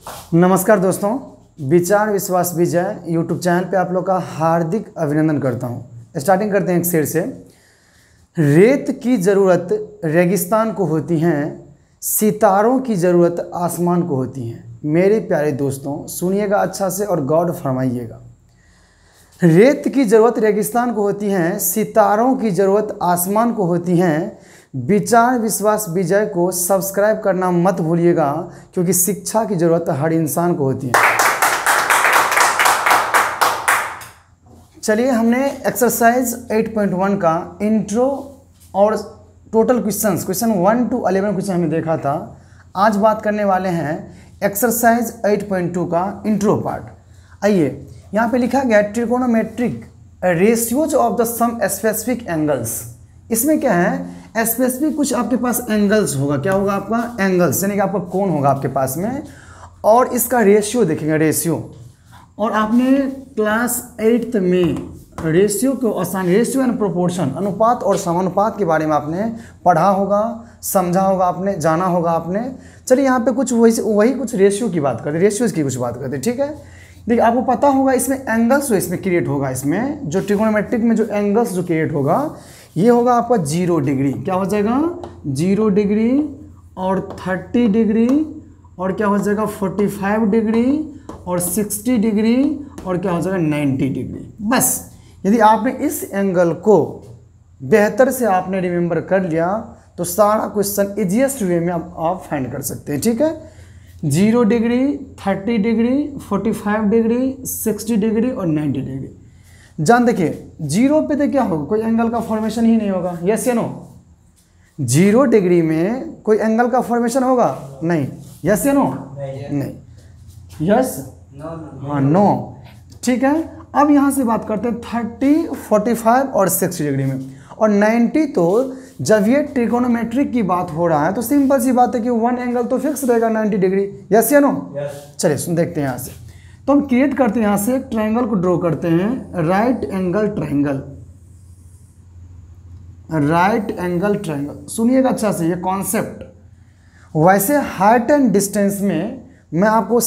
नमस्कार दोस्तों, विचार विश्वास विजय यूट्यूब चैनल पे आप लोग का हार्दिक अभिनंदन करता हूँ। स्टार्टिंग करते हैं एक शेर से। रेत की ज़रूरत रेगिस्तान को होती है, सितारों की ज़रूरत आसमान को होती है। मेरे प्यारे दोस्तों सुनिएगा अच्छा से और गौर फरमाइएगा। रेत की ज़रूरत रेगिस्तान को होती है, सितारों की ज़रूरत आसमान को होती है। विचार विश्वास विजय को सब्सक्राइब करना मत भूलिएगा, क्योंकि शिक्षा की ज़रूरत हर इंसान को होती है। चलिए, हमने एक्सरसाइज 8.1 का इंट्रो और टोटल क्वेश्चन 1 to 11 क्वेश्चन हमने देखा था। आज बात करने वाले हैं एक्सरसाइज 8.2 का इंट्रो पार्ट। आइए, यहाँ पे लिखा गया trigonometric ratios of the some specific angles. इसमें क्या है, स्पेसिफिक कुछ आपके पास एंगल्स होगा। क्या होगा आपका? एंगल्स, यानी कि आपका कोण होगा आपके पास में, और इसका रेशियो देखेंगे, रेशियो। और आपने क्लास 8th में रेशियो को आसान, रेशियो एंड प्रोपोर्शन, अनुपात और समानुपात के बारे में आपने पढ़ा होगा, समझा होगा आपने, जाना होगा आपने। चलिए, यहाँ पे कुछ वही कुछ रेशियो की बात करते, रेशियोज की कुछ बात करते, ठीक है। देखिए, आपको पता होगा इसमें एंगल्स जो इसमें क्रिएट होगा, इसमें जो ट्रिगोनोमेट्रिक में जो एंगल्स जो क्रिएट होगा, ये होगा आपका 0 डिग्री। क्या हो जाएगा? 0 डिग्री और 30 डिग्री, और क्या हो जाएगा 45 डिग्री और 60 डिग्री, और क्या हो जाएगा 90 डिग्री। बस यदि आपने इस एंगल को बेहतर से आपने रिमेंबर कर लिया तो सारा क्वेश्चन इजीएस्ट वे में आप फाइंड कर सकते हैं, ठीक है। 0 डिग्री, 30 डिग्री, 45 डिग्री, 60 डिग्री और 90 डिग्री। जान देखिए, 0 पे तो क्या होगा, कोई एंगल का फॉर्मेशन ही नहीं होगा। यस या नो? 0 डिग्री में कोई एंगल का फॉर्मेशन होगा? नहीं। यस या नो? नहीं। यस? हाँ, नो। ठीक है। अब यहाँ से बात करते हैं 30, 45 और 60 डिग्री में, और 90। तो जब ये ट्रिगोनोमेट्रिक की बात हो रहा है तो सिंपल सी बात है कि वन एंगल तो फिक्स रहेगा 90 डिग्री। यस या नो? चलिए देखते हैं यहाँ से। तो हम क्रिएट करते हैं, यहाँ से एक ट्रायंगल को ड्रॉ करते हैं, right angle triangle. Right angle triangle, सुनिएगा अच्छा से ये कॉन्सेप्ट। वैसे हाइट एंड डिस्टेंस में मैं आपको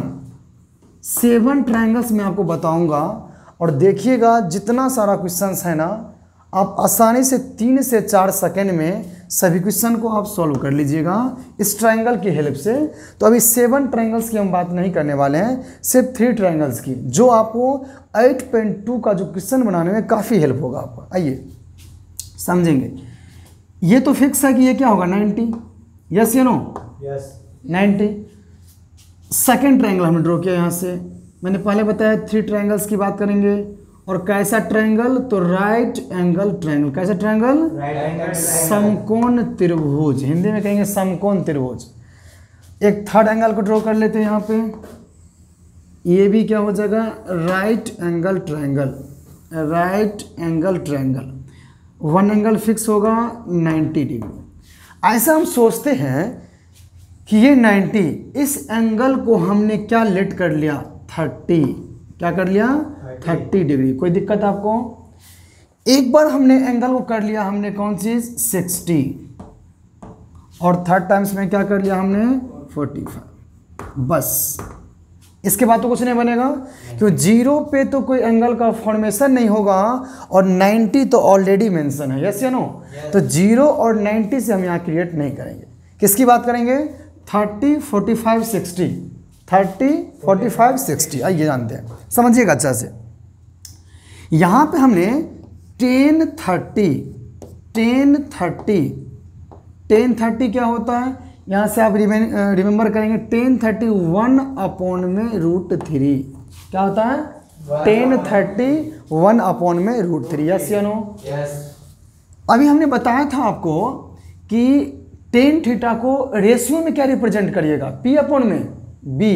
7 ट्रायंगल्स में आपको बताऊंगा, और देखिएगा जितना सारा क्वेश्चंस है ना, आप आसानी से 3 से 4 सेकेंड में सभी क्वेश्चन को आप सॉल्व कर लीजिएगा इस ट्रायंगल की हेल्प से। तो अभी 7 ट्रायंगल्स की हम बात नहीं करने वाले हैं, सिर्फ 3 ट्रायंगल्स की, जो आपको 8.2 का जो क्वेश्चन बनाने में काफ़ी हेल्प होगा आपको। आइए समझेंगे। ये तो फिक्स है कि ये क्या होगा 90। यस या नो? यस, 90। सेकेंड ट्रायंगल हमने ड्रॉ किया यहाँ से। मैंने पहले बताया 3 ट्रायंगल्स की बात करेंगे। और कैसा ट्रायंगल? तो राइट एंगल ट्रायंगल। कैसा ट्रायंगल? समकोण त्रिभुज, हिंदी में कहेंगे समकोण त्रिभुज। एक थर्ड एंगल को ड्रॉ कर लेते हैं यहाँ पे। ये भी क्या हो जाएगा? Right angle triangle. Right angle triangle, one angle fix होगा 90 डिग्री। ऐसा हम सोचते हैं कि ये 90, इस एंगल को हमने क्या लेट कर लिया? 30। क्या कर लिया? 30 डिग्री। कोई दिक्कत आपको? एक बार हमने एंगल को कर लिया, हमने कौन चीज? 60, और थर्ड टाइम्स में क्या कर लिया हमने? 45। बस इसके बाद तो कुछ नहीं बनेगा, क्योंकि 0 पे तो कोई एंगल का फॉर्मेशन नहीं होगा, और 90 तो ऑलरेडी मेंशन है। यस या नो? तो 0 और 90 से हम यहाँ क्रिएट नहीं करेंगे। किसकी बात करेंगे? 30, 45, 60। 30, 45, 60। आइए जानते हैं, समझिएगा अच्छा से। यहाँ पे हमने 10, 30 क्या होता है? यहाँ से आप रिमेंबर करेंगे 10, 30 1/√3। क्या होता है? 10, 30 1/√3। यस या नो? यस। अभी हमने बताया था आपको कि टेन थीटा को रेशियो में क्या रिप्रेजेंट करिएगा? P/B।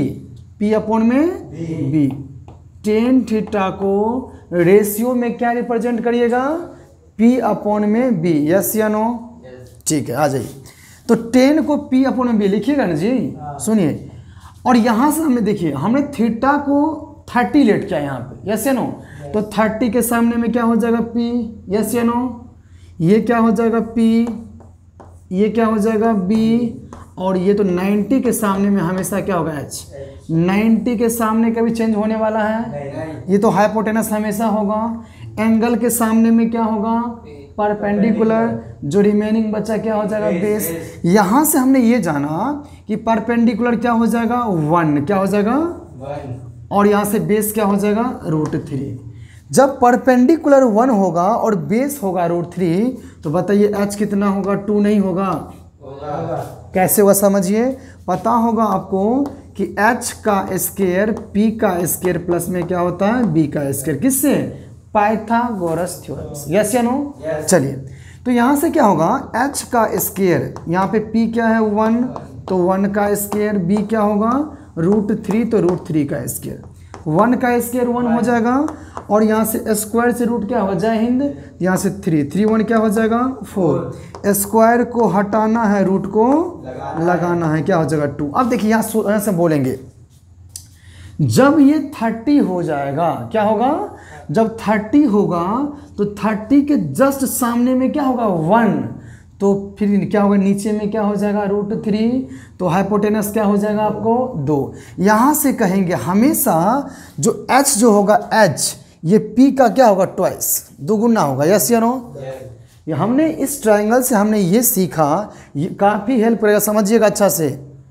P/B। टेन थीटा को रेशियो में क्या रिप्रेजेंट करिएगा? P/B। यस या नो? ठीक है, आ जाइए। तो 10 को P/B लिखिएगा ना जी। सुनिए, और यहाँ से हमने देखिए, हमने थीटा को 30 लेट किया यहाँ पे। यस या नो? तो 30 के सामने में क्या हो जाएगा? P। यस या नो? ये क्या हो जाएगा? P। ये क्या हो जाएगा? B। और ये तो 90 के सामने में हमेशा क्या होगा h, 90 के सामने कभी चेंज होने वाला है, ये तो हाइपोटेनस हमेशा होगा। एंगल के सामने में क्या होगा, परपेंडिकुलर, जो रिमेनिंग बचा क्या हो जाएगा, बेस। यहाँ से हमने ये जाना कि परपेंडिकुलर क्या हो जाएगा 1, क्या हो जाएगा 1, और यहाँ से बेस क्या हो जाएगा √3। जब परपेंडिकुलर 1 होगा और बेस होगा √3 तो बताइए h कितना होगा, 2 नहीं होगा, कैसे होगा समझिए। पता होगा आपको कि h का स्क्वायर p का स्क्वायर प्लस में क्या होता है b का स्क्वायर, किससे, पाइथागोरस थ्योरम से, यस या नो। चलिए तो यहाँ से क्या होगा, h का स्क्वायर, यहाँ पे p क्या है 1, तो 1 का स्क्वायर, b क्या होगा √3, तो √3 का स्क्वायर, 1 का स्क्वायर 1 हो जाएगा, और यहाँ से स्क्वायर से रूट क्या होगा, जय हिंद, यहाँ से 3 1 क्या हो जाएगा 4, स्क्वायर को हटाना है, रूट को लगाना है, क्या हो जाएगा 2। अब देखिए यहाँ से बोलेंगे जब ये 30 हो जाएगा, क्या होगा, जब 30 होगा तो 30 के जस्ट सामने में क्या होगा 1, तो फिर क्या होगा, नीचे में क्या हो जाएगा √3, तो हाइपोटेनस क्या हो जाएगा आपको 2। यहाँ से कहेंगे हमेशा जो h जो होगा h, ये p का क्या होगा ट्वाइस, दोगुना होगा, यस या नो। ये हमने इस ट्रायंगल से हमने ये सीखा, ये काफ़ी हेल्प करेगा, समझिएगा अच्छा से।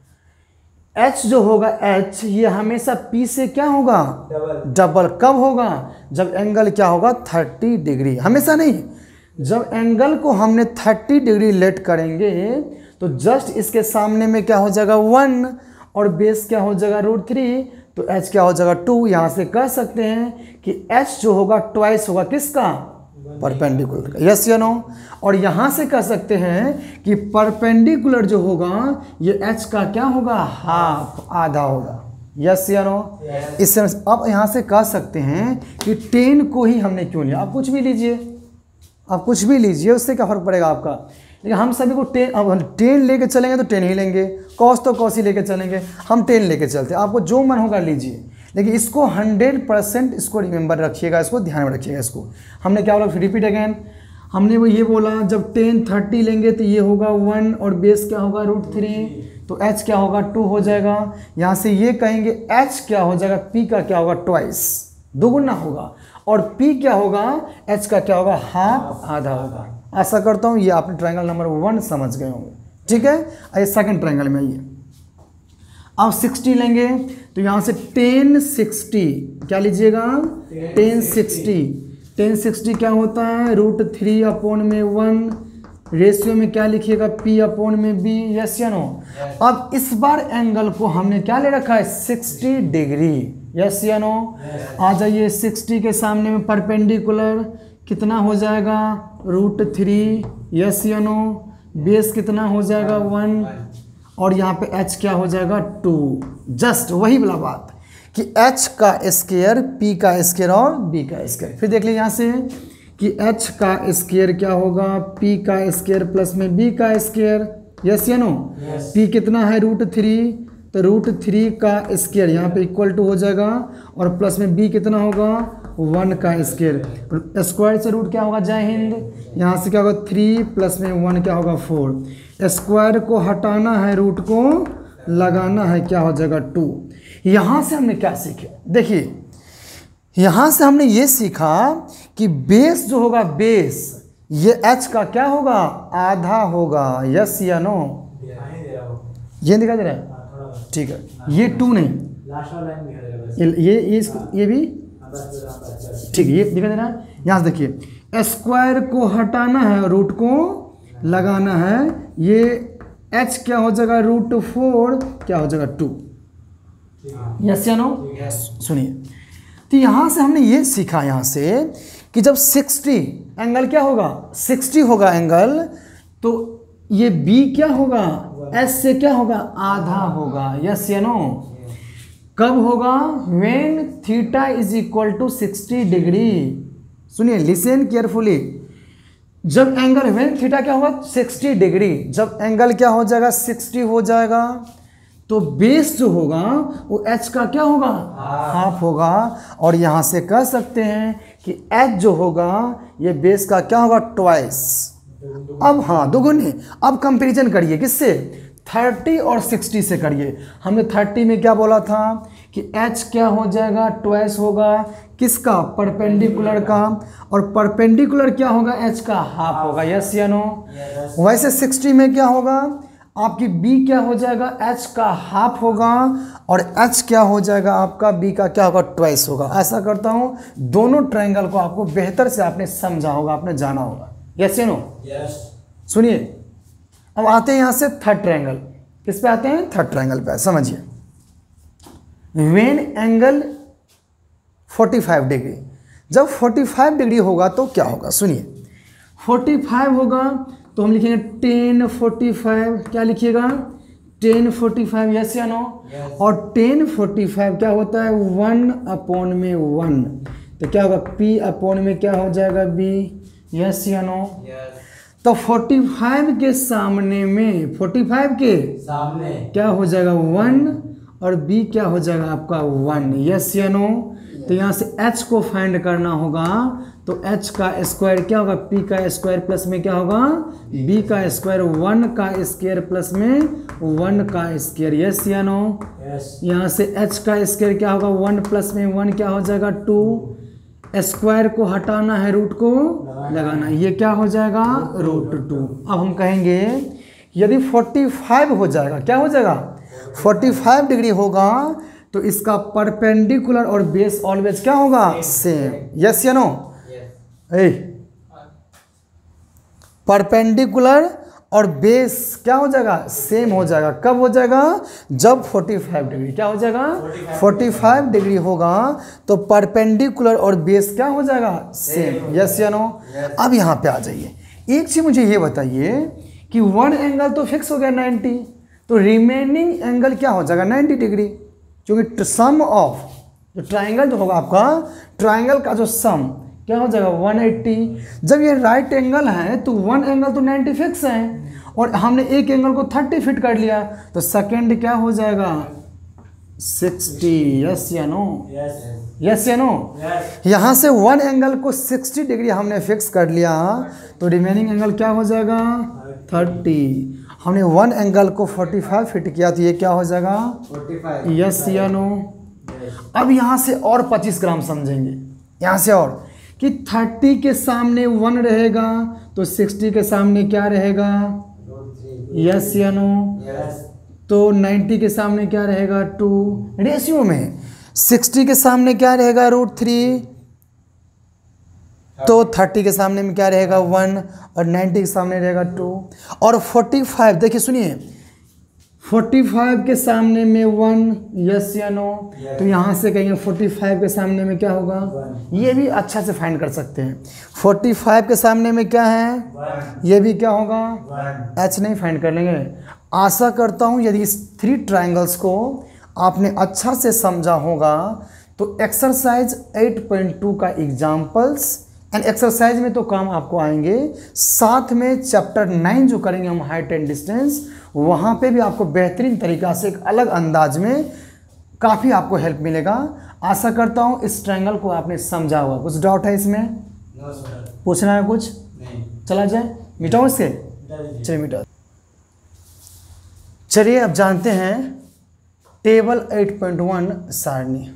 h जो होगा h, ये हमेशा p से क्या होगा डबल, कब होगा, जब एंगल क्या होगा 30 डिग्री, हमेशा नहीं, जब एंगल को हमने 30 डिग्री लेट करेंगे तो जस्ट इसके सामने में क्या हो जाएगा 1 और बेस क्या हो जाएगा √3, तो h क्या हो जाएगा 2। यहाँ से कह सकते हैं कि h जो होगा ट्वाइस होगा किसका, परपेंडिकुलर का, यस या नो। और यहाँ से कह सकते हैं कि परपेंडिकुलर जो होगा ये h का क्या होगा, हाफ, आधा होगा, यस या नो। इससे अब यहाँ से कह सकते हैं कि 10 को ही हमने क्यों लिया, आप कुछ भी लीजिए, आप कुछ भी लीजिए, उससे क्या फ़र्क पड़ेगा आपका, लेकिन हम सभी को 10, अब 10 लेके चलेंगे तो 10 ही लेंगे, कॉस तो कॉस ही लेके चलेंगे, हम 10 लेके चलते हैं, आपको जो मन होगा लीजिए, लेकिन इसको 100% इसको रिमेंबर रखिएगा, इसको ध्यान में रखिएगा। इसको हमने क्या बोला, रिपीट अगेन, हमने वो ये बोला जब 10 30 लेंगे तो ये होगा 1 और बेस क्या होगा √3, तो h क्या होगा 2 हो जाएगा। यहाँ से ये कहेंगे h क्या हो जाएगा, p का क्या होगा ट्वाइस, दोगुना होगा, और p क्या होगा, h का क्या होगा हाफ, आधा होगा। आशा करता हूँ ये आपने ट्रायंगल नंबर 1 समझ गए होंगे, ठीक है। आइए सेकंड ट्रायंगल में आइए, अब 60 लेंगे तो यहाँ से 10 60 क्या लीजिएगा 10 60 क्या होता है √3/1, रेशियो में क्या लिखिएगा p/b, यस या नो। अब इस बार एंगल को हमने क्या ले रखा है 60 डिग्री, यस या नो। आ जाइए 60 के सामने में परपेंडिकुलर कितना हो जाएगा √3, यस या नो। बेस कितना हो जाएगा 1 और यहाँ पे h क्या हो जाएगा 2। जस्ट वही वाला बात कि h का स्क्वायर p का स्क्वायर और b का स्क्वायर। फिर देख लीजिए यहाँ से कि h का स्क्वायर क्या होगा p का स्क्वायर प्लस में b का स्क्वायर, यस या नो। p कितना है √3, तो √3 का स्क्वायर यहाँ पे इक्वल टू हो जाएगा और प्लस में b कितना होगा 1 का स्क्वायर, स्क्वायर से रूट क्या होगा जय हिंद। यहाँ से क्या होगा 3 प्लस में 1 क्या होगा 4, स्क्वायर को हटाना है रूट को लगाना है, क्या हो जाएगा 2। यहाँ से हमने क्या सीखे, देखिए यहाँ से हमने ये सीखा कि बेस जो होगा बेस ये h का क्या होगा आधा होगा, यस या नो। ये दिखा दे रहा है, ठीक है। ये 2 नहीं, ये भी ठीक है, ये दिखा दे रहा है। यहाँ से देखिए स्क्वायर को हटाना है रूट को लगाना है, ये h क्या हो जाएगा √4 क्या हो जाएगा 2, यस या नो। सुनिए तो यहाँ से हमने ये सीखा यहाँ से कि जब 60 एंगल क्या होगा 60 होगा एंगल, तो ये b क्या होगा s से क्या होगा आधा होगा, यस या नो। कब होगा when theta is equal to 60 degree. सुनिए लिसन केयरफुली, जब एंगल when थीटा क्या होगा 60 डिग्री, जब एंगल क्या हो जाएगा 60 हो जाएगा तो बेस जो होगा वो h का क्या होगा हाफ होगा। और यहाँ से कह सकते हैं कि h जो होगा ये बेस का क्या होगा ट्वाइस। अब हाँ दोगुनी, अब कंपैरिजन करिए किससे 30 और 60 से करिए। हमने 30 में क्या बोला था कि h क्या हो जाएगा, ट्वाइस होगा किसका, परपेंडिकुलर का, और परपेंडिकुलर क्या होगा, h का हाफ होगा, यस या नो। वैसे 60 में क्या होगा, आपकी b क्या हो जाएगा, h का हाफ होगा, और h क्या हो जाएगा आपका, b का क्या होगा, ट्वाइस होगा। ऐसा करता हूँ, दोनों ट्रायंगल को आपको बेहतर से आपने समझा होगा, आपने जाना होगा, यस या नो। सुनिए, अब आते हैं यहाँ से थर्ड ट्रायंगल। किस पे आते हैं, थर्ड ट्रायंगल पे। समझिए, वेन एंगल 45 डिग्री, जब 45 डिग्री होगा तो क्या होगा, सुनिए 45 होगा तो हम लिखेंगे tan 45, क्या लिखिएगा, tan 45, यस या नो। और tan 45 क्या होता है, 1/1, तो क्या होगा, p/, में क्या हो जाएगा, b, यस या नो। तो 45 के सामने में, 45 के सामने क्या हो जाएगा, 1, और b क्या हो जाएगा आपका 1, यस या नो। तो यहाँ से h को फाइंड करना होगा, तो h का स्क्वायर क्या होगा, p का स्क्वायर प्लस में क्या होगा, b का स्क्वायर, 1 का स्क्वायर प्लस में 1 का स्क्वायर, यस या नो। यहाँ से h का स्क्वायर क्या होगा, 1 प्लस में 1 क्या हो जाएगा, 2, स्क्वायर को हटाना है, रूट को लगाना, ये क्या हो जाएगा, √2। अब हम कहेंगे यदि 45 हो जाएगा, क्या हो जाएगा, 45 डिग्री होगा तो इसका परपेंडिकुलर और बेस ऑलवेज क्या होगा, सेम, यस या नो। परपेंडिकुलर और बेस क्या हो जाएगा, सेम हो जाएगा। कब हो जाएगा, जब 45 डिग्री क्या हो जाएगा, 45 डिग्री होगा तो परपेंडिकुलर और बेस क्या हो जाएगा, सेम, यस या नो। अब यहाँ पे आ जाइए, एक चीज मुझे ये बताइए कि वन एंगल तो फिक्स हो गया 90, तो रिमेनिंग एंगल क्या हो जाएगा, 90 डिग्री, क्योंकि सम ऑफ जो ट्राइंगल जो होगा आपका, ट्राइंगल का जो सम क्या हो जाएगा, 180। जब ये राइट एंगल है तो वन एंगल तो 90 फिक्स है, और हमने एक एंगल को 30 फिट कर लिया, तो सेकंड क्या हो जाएगा, 60, यस या नो, यस या नो। यहाँ से वन एंगल को 60 डिग्री हमने फिक्स कर लिया, तो रिमेनिंग एंगल क्या हो जाएगा, 30। हमने वन एंगल को 45 फिट किया तो ये क्या हो जाएगा, 45, यस या नो। अब यहाँ से और 25 ग्राम समझेंगे, यहाँ से और कि 30 के सामने 1 रहेगा तो 60 के सामने क्या रहेगा, यस या नो। तो 90 के सामने क्या रहेगा, 2, रेशियो में 60 के सामने क्या रहेगा, √3, तो 30 के सामने में क्या रहेगा, 1, और 90 के सामने रहेगा 2। और 45, देखिए सुनिए, 45 के सामने में 1, यस या नो। तो यहाँ से कहेंगे 45 के सामने में क्या होगा, ये भी अच्छा से फाइंड कर सकते हैं। 45 के सामने में क्या है, ये भी क्या होगा, h नहीं फाइंड कर लेंगे। आशा करता हूँ यदि इस 3 ट्रायंगल्स को आपने अच्छा से समझा होगा तो एक्सरसाइज 8.2 का एग्जाम्पल्स एंड एक्सरसाइज में तो काम आपको आएंगे, साथ में चैप्टर 9 जो करेंगे हम हाइट एंड डिस्टेंस, वहाँ पे भी आपको बेहतरीन तरीक़ा से एक अलग अंदाज में काफ़ी आपको हेल्प मिलेगा। आशा करता हूँ इस ट्रायंगल को आपने समझा होगा। कुछ डाउट है इसमें? No sir. पूछना है कुछ? नहीं। चला जाए, मिटाओ इसके, चलिए मिटाओ। चलिए अब जानते हैं टेबल 8.1 सारणी।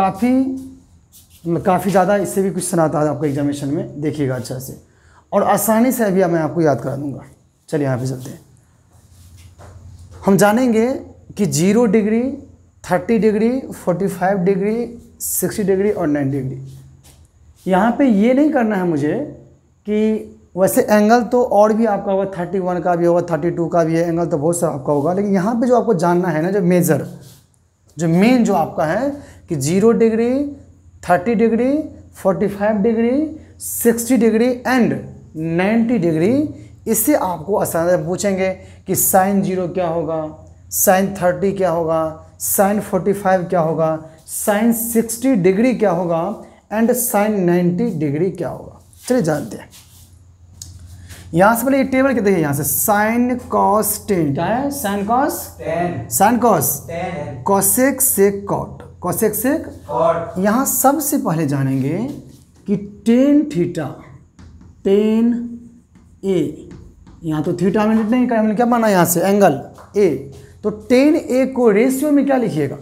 काफ़ी ज़्यादा इससे भी क्वेश्चन आता है आपको एग्जामिनेशन में, देखिएगा अच्छा से, और आसानी से भी मैं आपको याद करा दूंगा। चलिए यहाँ पे चलते हैं। हम जानेंगे कि 0 डिग्री, 30 डिग्री, 45 डिग्री, 60 डिग्री और 90 डिग्री। यहाँ पे ये नहीं करना है मुझे कि वैसे एंगल तो और भी आपका होगा, 31 का भी होगा, 32 का भी है, एंगल तो बहुत सारा आपका होगा, लेकिन यहाँ पे जो आपको जानना है ना, जो मेजर, जो मेन जो आपका है कि 0 degree, 30 degree, 45 degree, 60 degree and 90 degree, इससे आपको आसानी से पूछेंगे कि साइन 0 क्या होगा, साइन 30 क्या होगा, साइन 45 क्या होगा, साइन 60 डिग्री क्या होगा एंड साइन 90 डिग्री क्या होगा। चलिए जानते हैं। यहाँ से पहले ये टेबल क्या देखिए, यहाँ से साइन कॉस 10 क्या है, sine cos 10, sine cos 10, cosec sec cot, cosec sec cot. यहाँ सबसे पहले जानेंगे कि टेन थीटा, टेन ए, यहाँ तो थीटा में नहीं करना, क्या बना यहाँ से एंगल, ए, तो टेन ए को रेशियो में क्या लिखिएगा,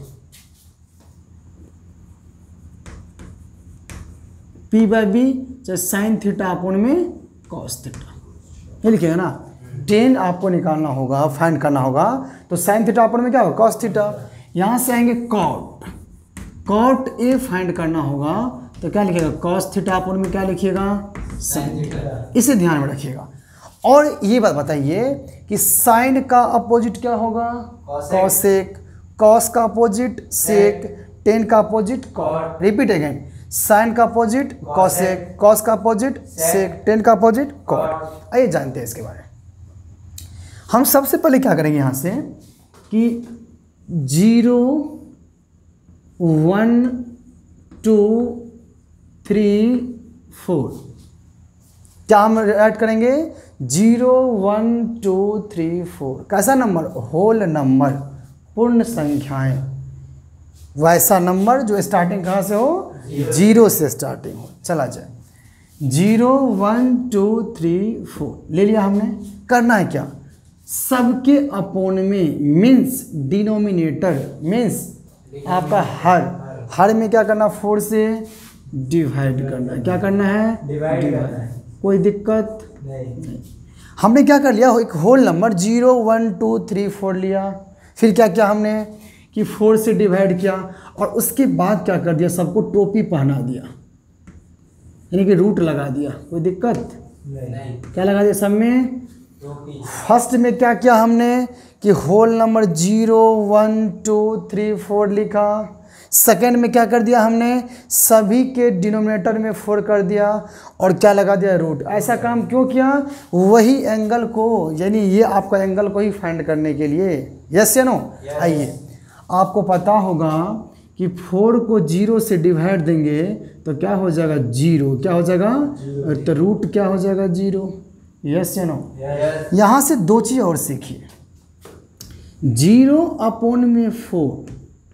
पी बाई बी चाहे साइन थीटा अपॉन में कॉस थीटा, ये लिखिएगा ना। टेन आपको निकालना होगा, फाइंड करना होगा, तो साइन थीटा अपॉन में क्या होगा, कॉस थीटा। यहाँ से आएंगे कॉट, कॉट ए फाइंड करना होगा, तो क्या लिखिएगा, कॉस थीटा अपॉन में क्या लिखिएगा, साइन थीटा। इसे ध्यान में रखिएगा। और ये बात बताइए कि साइन का अपोजिट क्या होगा, कॉसेक, कॉस का अपोजिट सेक, टेन का opposite cot. Repeat again, sine का अपोजिट कॉसेक, कॉस का अपोजिट सेक, टेन का अपोजिट कॉट। आइए जानते हैं इसके बारे में। हम सबसे पहले क्या करेंगे यहाँ से कि 0 1 2 3 4 क्या हम ऐड करेंगे, 0 1 2 3 4 कैसा नंबर, होल नंबर, पूर्ण संख्याएं, वैसा नंबर जो स्टार्टिंग कहाँ से हो, 0 से स्टार्टिंग हो। चला जाए 0 1 2 3 4 ले लिया हमने। करना है क्या, सबके अपोन में, मीन्स डिनोमिनेटर मीन्स आपका हर में क्या करना, 4 से डिवाइड करना है। क्या करना है, डिवाइड। कोई दिक्कत नहीं। हमने क्या कर लिया, एक होल नंबर 0 1 2 3 4 लिया, फिर क्या किया हमने कि 4 से डिवाइड किया, और उसके बाद क्या कर दिया, सबको टोपी पहना दिया, यानी कि रूट लगा दिया। कोई दिक्कत नहीं। क्या लगा दिया सब में, फर्स्ट में क्या किया हमने कि होल नंबर 0 1 2 3 4 लिखा। सेकेंड में क्या कर दिया हमने, सभी के डिनोमिनेटर में 4 कर दिया, और क्या लगा दिया, रूट। ऐसा काम क्यों किया, वही एंगल को, यानी ये आपका एंगल को ही फाइंड करने के लिए। यस या नो। आइए, आपको पता होगा कि 4 को 0 से डिवाइड देंगे तो क्या हो जाएगा, 0। क्या हो जाएगा, तो रूट क्या हो जाएगा, 0। यस या नो। यहाँ से दो चीज़ और सीखिए, 0 अपॉन में 4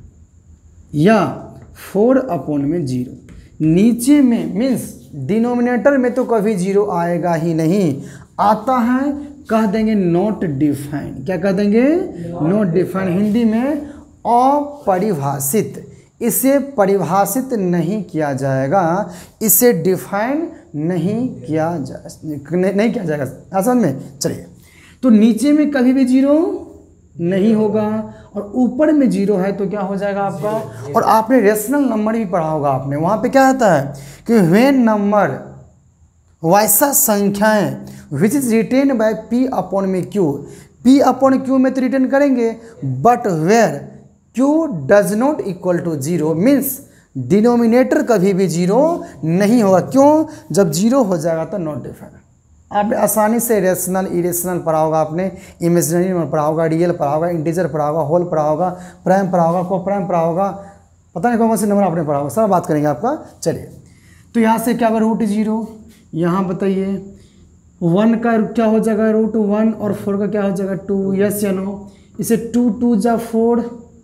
या 4 अपॉन में 0, नीचे में मीन्स डिनोमिनेटर में तो कभी 0 आएगा ही नहीं, आता है कह देंगे नॉट डिफाइंड। क्या कह देंगे, नॉट डिफाइंड, हिंदी में अपरिभाषित। इसे परिभाषित नहीं किया जाएगा, इसे डिफाइन नहीं किया जाएगा। समझ में। चलिए, तो नीचे में कभी भी 0 नहीं होगा, और ऊपर में 0 है तो क्या हो जाएगा आपका। और आपने रेशनल नंबर भी पढ़ा होगा आपने, वहाँ पे क्या आता है कि व्हेन नंबर, वैसा संख्याएं which is written by p upon में q, p अपॉन q में तो रिटेन करेंगे, but where q does not equal to 0 means denominator कभी भी 0 नहीं होगा। क्यों, जब 0 हो जाएगा तो नॉट डिफाइंड। आपने आसानी से रेशनल इरेशनल पढ़ा होगा, आपने इमेजिनरी नंबर पढ़ा होगा, रियल पढ़ा होगा, इंटीजर पढ़ा होगा, होल पढ़ा होगा, प्राइम पढ़ा होगा, को प्राइम पढ़ा होगा, पता नहीं कौन से नंबर आपने पढ़ा होगा, सब बात करेंगे आपका। चलिए, तो यहाँ से क्या होगा, रूट 0। यहाँ बताइए 1 का क्या हो जाएगा, रूट 1, और 4 का क्या हो जाएगा, 2। यस या नो। इसे 2 2 जा 4,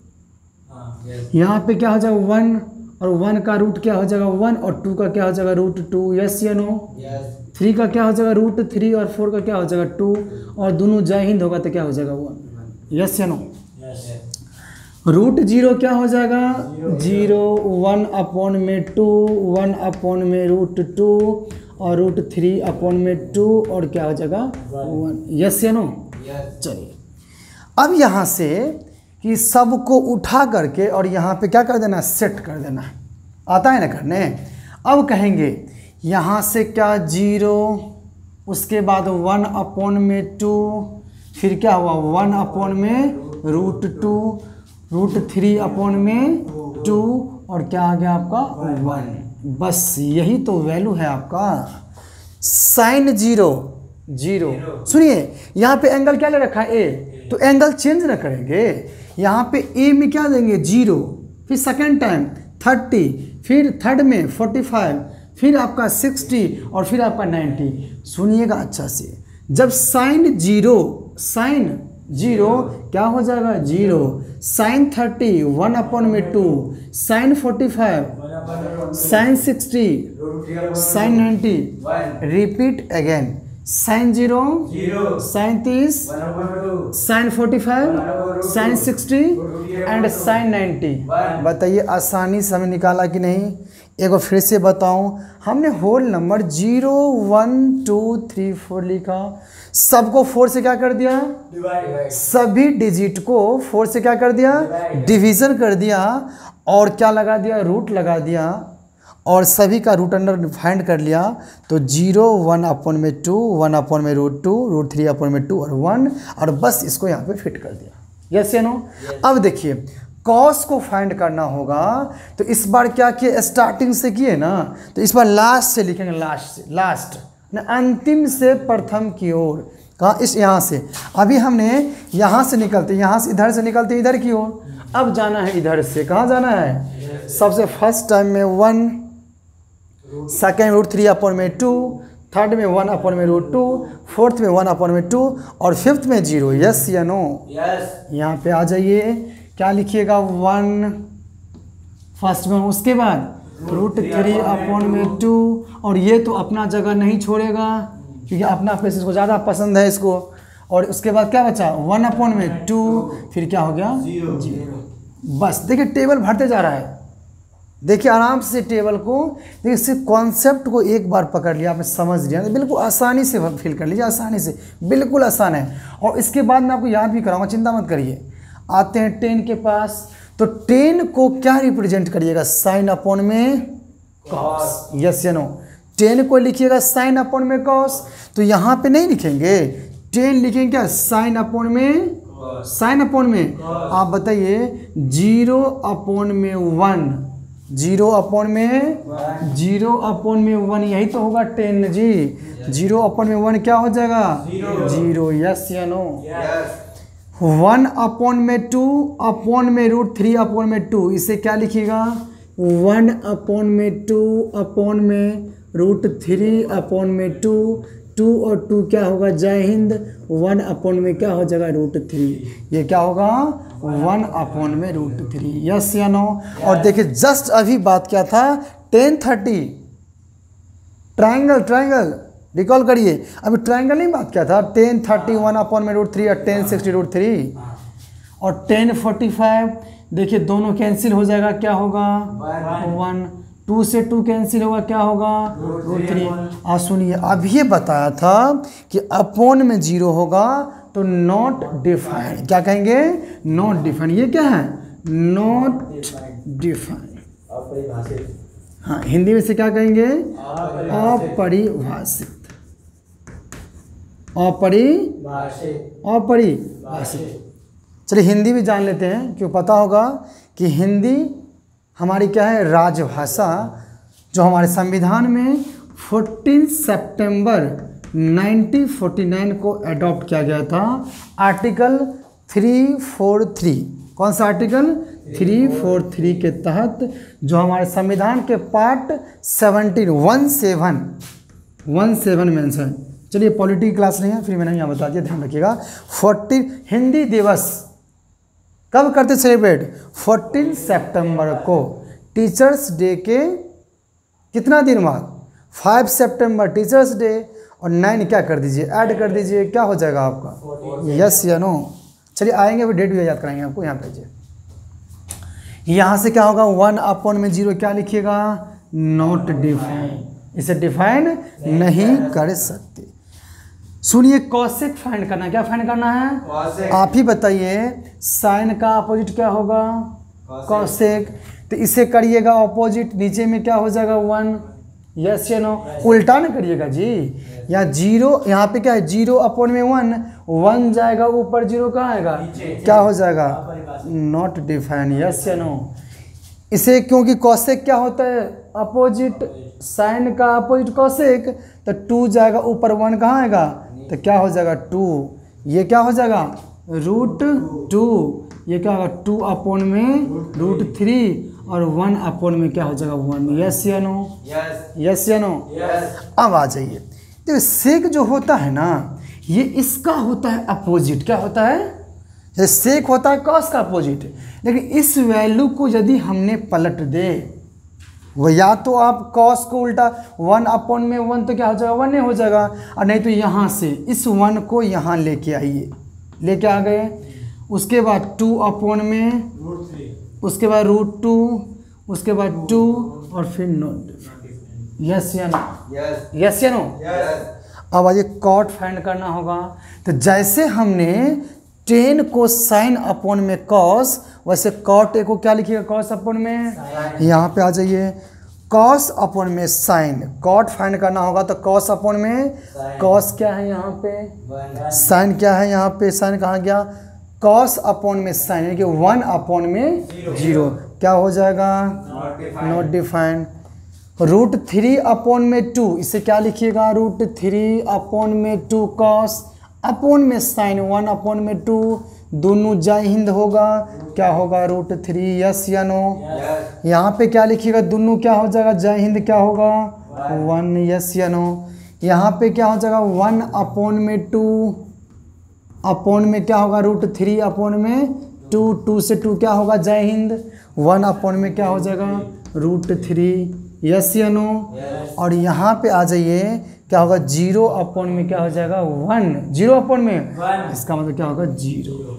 यहाँ पे क्या हो जाएगा 1, और 1 का रूट क्या हो जाएगा 1, और 2 का क्या हो जाएगा रूट 2। यस या नो। 3 का क्या हो जाएगा रूट 3, और 4 का क्या हो जाएगा 2, और दोनों जय हिंद होगा तो क्या हो जाएगा 1। यस या नो। रूट 0 क्या हो जाएगा 0, 1 अपॉन में 2, 1 अपॉन में रूट 2, और रूट 3 अपॉन में 2, और क्या हो जाएगा 1। यस या नो। चलिए, अब यहाँ से कि सबको उठा करके और यहाँ पे क्या कर देना, सेट कर देना। आता है ना करने। अब कहेंगे यहाँ से क्या 0, उसके बाद 1 अपॉन में 2, फिर क्या हुआ 1 अपॉन में रूट 2, रूट 3 अपॉन में 2, और क्या आ गया आपका 1। बस यही तो वैल्यू है आपका साइन 0 0। सुनिए, यहाँ पे एंगल क्या ले रखा है ए, तो एंगल चेंज ना करेंगे। यहाँ पे ए में क्या देंगे 0, फिर सेकेंड टाइम 30, फिर थर्ड में 45, फिर आपका 60, और फिर आपका 90। सुनिएगा अच्छा से, जब साइन 0 क्या हो जाएगा 0, साइन 30 1 अपॉन में 2, sine 45, sine 60, sine 90। Repeat again, sine 0, sine 30, sine 45, sine 60 and sine 90। बताइए आसानी से हमें निकाला कि नहीं। एक बार फिर से बताऊं, हमने होल नंबर 0 1 2 3 4 लिखा, सबको 4 से क्या कर दिया, सभी डिजिट को 4 से क्या कर दिया, डिवीजन कर दिया, और क्या लगा दिया, रूट लगा दिया, और सभी का रूट अंडर फाइंड कर लिया। तो 0 1 अपॉन में 2, 1 अपॉन में √2, √3 अपॉन में 2 और 1, और बस इसको यहाँ पे फिट कर दिया। यस या नो। अब देखिए कॉस को फाइंड करना होगा, तो इस बार क्या किए, स्टार्टिंग से किए ना, तो इस बार लास्ट से लिखेंगे, लास्ट ना, अंतिम से प्रथम की ओर। कहाँ, इस यहाँ से। अभी हमने यहाँ से निकलते, यहाँ से इधर से निकलते इधर की ओर, अब जाना है इधर से, कहाँ जाना है, सबसे फर्स्ट टाइम में 1, सेकेंड √3 अपॉन में 2, थर्ड में 1 अपॉन में √2, फोर्थ में 1 अपॉन में 2 और फिफ्थ में 0। यस या नो। यहाँ पे आ जाइए, क्या लिखिएगा, 1 फर्स्ट में, उसके बाद √3 अपॉन में 2, और ये तो अपना जगह नहीं छोड़ेगा क्योंकि अपना प्लेस इसको ज़्यादा पसंद है इसको, और उसके बाद क्या बचा, 1 अपॉन में 2, फिर क्या हो गया, 0। बस देखिए टेबल भरते जा रहा है। देखिए आराम से टेबल को, देखिए सिर्फ कॉन्सेप्ट को एक बार पकड़ लिया, आपने समझ लिया, तो बिल्कुल आसानी से फिल कर लीजिए, आसानी से, बिल्कुल आसान है। और इसके बाद मैं आपको याद भी कराऊंगा, चिंता मत करिए। आते हैं 10 के पास, तो 10 को क्या रिप्रेजेंट करिएगा, साइन अपॉन में कॉस। यस या नो। 10 को लिखिएगा साइन अपॉन में कॉस, तो यहाँ पे नहीं लिखेंगे, 10 लिखेंगे क्या, साइन अपॉन में, साइन अपॉन में, आप बताइए 0 अपॉन में 1, 0 अपॉन में 0 अपॉन में 1, यही तो होगा 10 जी। 0 अपॉन में 1 क्या हो जाएगा, 0। यस या नो। 1 अपॉन में 2 अपॉन में √3 अपॉन में 2, इसे क्या लिखिएगा, 1 अपॉन में 2 अपॉन में √3 अपॉन में 2, 2 और 2 क्या होगा, जय हिंद, 1 अपॉन में क्या हो जाएगा, √3, ये क्या होगा, 1 अपॉन में √3। यस या नो। और देखिए जस्ट अभी बात क्या था, 10 30 ट्राइंगल रिकॉल करिए, अभी ट्राइंगल नहीं बात क्या था, 10 30 1 अपॉन में √3 और 10 60 √3, और 10 45 देखिए दोनों कैंसिल हो जाएगा, क्या होगा, 1, 2 से 2 कैंसिल होगा, क्या होगा, √3। सुनिए अब ये बताया था कि अपॉन में 0 होगा तो नॉट डिफाइंड, क्या कहेंगे, नॉट डिफाइंड। ये क्या है, नॉट डिफाइंड। हाँ हिंदी में से क्या कहेंगे, अपरिभाषित, अपरिभाषित। चलिए हिंदी भी जान लेते हैं, क्यों पता होगा कि हिंदी हमारी क्या है, राजभाषा, जो हमारे संविधान में 14 सितंबर 1949 को अडॉप्ट किया गया था, आर्टिकल 343। कौन सा आर्टिकल, 343 के तहत, जो हमारे संविधान के पार्ट 17 मेंशन। चलिए पॉलिटी की क्लास नहीं है, फिर मैंने यहाँ बता दिया, ध्यान रखिएगा। 14 हिंदी दिवस कब करते सेलिब्रेट, 14 सितंबर को, टीचर्स डे के कितना दिन बाद, 5 सितंबर टीचर्स डे, और 9 क्या कर दीजिए, ऐड कर दीजिए, क्या हो जाएगा आपका, यस या नो। चलिए आएंगे वो डेट भी याद कराएंगे आपको, यहाँ पे यहाँ से क्या होगा, 1 अपॉन में 0 क्या लिखिएगा, नॉट डिफाइन, इसे डिफाइन नहीं कर सकते। सुनिए कॉसेक फाइंड करना, क्या फाइंड करना है, आप ही बताइए, साइन का अपोजिट क्या होगा, कॉसेक, तो इसे करिएगा अपोजिट, नीचे में क्या हो जाएगा, 1। यस या नो। उल्टा ना करिएगा जी, यहाँ 0, यहाँ पे क्या है, 0 अपॉन में 1 जाएगा ऊपर, 0 कहाँ आएगा, क्या हो जाएगा, नॉट डिफाइन। यस या नो। इसे क्योंकि कॉसेक क्या होता है, अपोजिट, साइन का अपोजिट कॉसेक, तो 2 जाएगा ऊपर, 1 कहाँ आएगा, तो क्या हो जाएगा 2, ये क्या हो जाएगा √2, ये क्या होगा 2 अपॉन में √3, और 1 अपॉन में क्या हो जाएगा 1। यस या नो, यस या नो। अब आ जाइए, तो सेक जो होता है ना, ये इसका होता है अपोजिट, क्या होता है, जैसे सेक होता है कॉस का अपोजिट, लेकिन इस वैल्यू को यदि हमने पलट दे, वो या तो आप कॉस को उल्टा 1/1 तो क्या हो जाएगा 1 हो जाएगा, और नहीं तो यहाँ से इस 1 को यहाँ लेके आइए, लेके आ गए। उसके बाद 2/में, उसके बाद √2, उसके बाद 2 और फिर नोट। यस या नो? यस या नो? अब आइए कॉट फाइंड करना होगा। तो जैसे हमने 10 को साइन अपॉन में कॉस, वैसे कॉट ए को क्या लिखिएगा कॉस अपॉन में, यहाँ पे आ जाइए कॉस अपॉन में साइन। कॉट फाइंड करना होगा तो कॉस अपॉन में कॉस क्या है यहाँ पे, साइन क्या है यहाँ पे, साइन कहाँ गया, कॉस अपॉन में साइन, यानी कि 1/0 क्या हो जाएगा, नॉट डिफाइंड। √3/2, इसे क्या लिखिएगा, √3/2 कॉस अपॉन में साइन 1/2, दोनों जय हिंद होगा, क्या होगा √3। यस या नो? यहाँ पे क्या लिखिएगा, दोनों क्या हो जाएगा, जय हिंद क्या होगा 1। यस या नो? यहाँ पे क्या हो जाएगा 1/2 अपॉन में क्या होगा √3/2, 2 से 2 क्या होगा जय हिंद, 1/में में क्या हो जाएगा √3। यस या नो? और यहाँ पे आ जाइए क्या होगा 0/में में क्या हो जाएगा 1, 0/में में, इसका मतलब क्या होगा 0।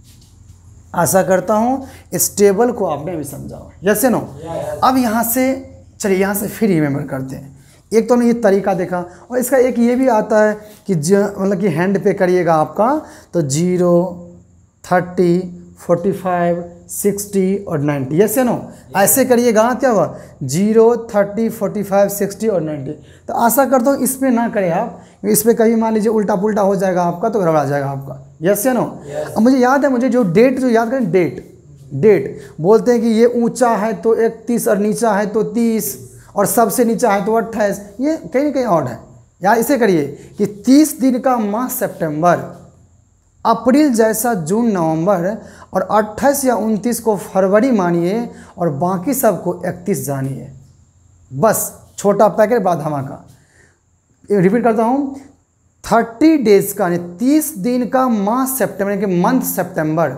आशा करता हूँ इस टेबल को आपने भी समझा हो। यस या नो? अब यहाँ से चलिए यहाँ से फिर रिमेंबर करते हैं। एक तो ने ये तरीका देखा, और इसका एक ये भी आता है कि मतलब कि हैंड पे करिएगा आपका तो 0, 30, 45, 60 और 90। यस या नो? ऐसे करिएगा क्या होगा 0, 30, 45, 60 और 90। तो आशा करता हूँ इस पर ना करें आप, इस पर कहीं मान लीजिए उल्टा पुल्टा हो जाएगा आपका तो गड़बड़ा जाएगा आपका। यस या नो? अब मुझे याद है, मुझे जो डेट जो याद करें, डेट बोलते हैं कि ये ऊंचा है तो 31 और नीचा है तो 30 और सबसे नीचा है तो 28, ये कहीं ना कहीं ऑड है। यार इसे करिए कि 30 दिन का माह सितंबर, अप्रैल जैसा जून नवंबर, और 28 या 29 को फरवरी मानिए और बाकी सबको 31 जानिए। बस छोटा पैकेट बाद धमाका। रिपीट करता हूँ, 30 डेज का यानी 30 दिन का माह सितंबर, यानी कि मंथ सितंबर,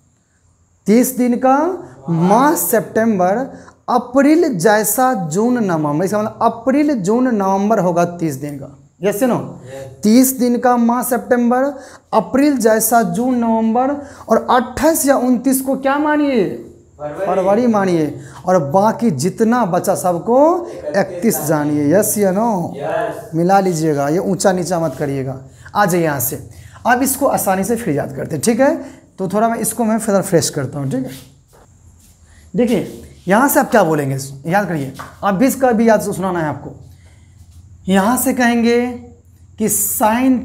30 दिन का माह सितंबर, अप्रैल जैसा जून नवंबर, इसका मतलब अप्रैल जून नवंबर होगा 30 दिन का। Yes no? 30 दिन का माह सितंबर, अप्रैल जैसा जून नवंबर, और 28 या 29 को क्या मानिए फरवरी मानिए, और बाकी जितना बचा सबको 31 जानिए। यस या नो? मिला लीजिएगा, ये ऊंचा नीचा मत करिएगा। आ जाइए यहाँ से, अब इसको आसानी से फिर याद करते हैं, ठीक है? तो थोड़ा मैं इसको मैं फिर फ्रेश करता हूँ, ठीक है? देखिए यहाँ से आप क्या बोलेंगे, याद करिए, अब भी इसका भी याद सुनाना है आपको। यहाँ से कहेंगे कि साइन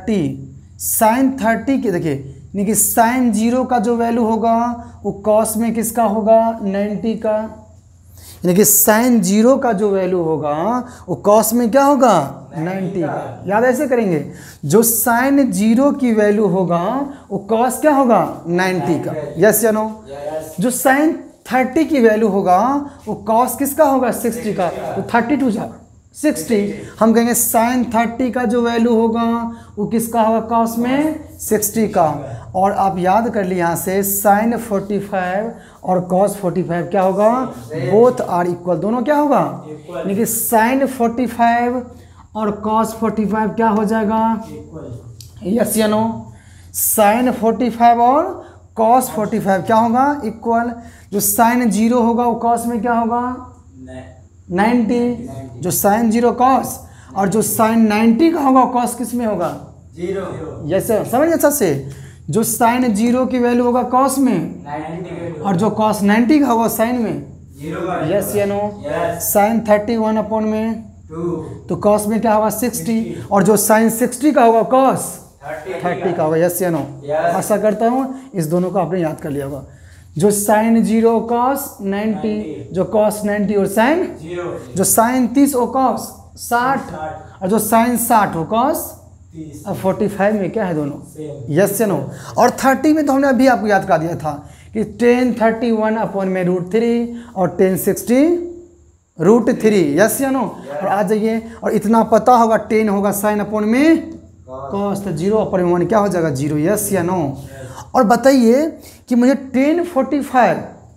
30 की, देखिए यानी कि साइन 0 का जो वैल्यू होगा वो कॉस में किसका होगा 90 का, यानी कि साइन 0 का जो वैल्यू होगा वो कॉस में क्या होगा 90 का। याद ऐसे करेंगे, जो साइन 0 की वैल्यू होगा वो कॉस क्या होगा 90 का। यस या नो? जो साइन 30 की वैल्यू होगा वो कॉस किसका होगा 60 का, तो 32 जा 60। हम कहेंगे साइन 30 का जो वैल्यू होगा वो किसका होगा कॉस में 60 का। और आप याद कर लिए यहाँ से साइन 45 और कॉस 45 क्या होगा, बोथ आर इक्वल, दोनों क्या होगा, यानी कि साइन 45 और कॉस 45 क्या हो जाएगा, यस या नो? साइन 45 और कॉस 45 क्या होगा इक्वल। जो साइन 0 होगा वो कॉस में क्या होगा 90, जो साइन 0 कॉस, और जो साइन 90 का होगा कॉस किस में होगा 0। यस समझ अच्छा से, जो साइन 0 की वैल्यू होगा कॉस में, और जो कॉस 90 का होगा साइन में 0। यस या नो? साइन 31/में में तो कॉस में क्या होगा 60, और जो साइन 60 का होगा कॉस 30 का होगा। यस या नो? आशा करता हूँ इस दोनों को आपने याद कर लिया होगा। जो साइन 0 कॉस 90, जो कॉस 90 और साइन 0, जो साइन 30 और कॉस 60, और जो साइन 60 हो कॉस 30। अब 45 में क्या है दोनों, यस या नो? और 30 में तो हमने अभी आपको याद कर दिया था कि 1031/में में √3 और 1060 √3। यस या नो? और आ जाइए, और इतना पता होगा 10 होगा साइन अपॉन में कॉस, तो 0/में 1 क्या हो जाएगा 0। यस या नो? और बताइए कि मुझे 1045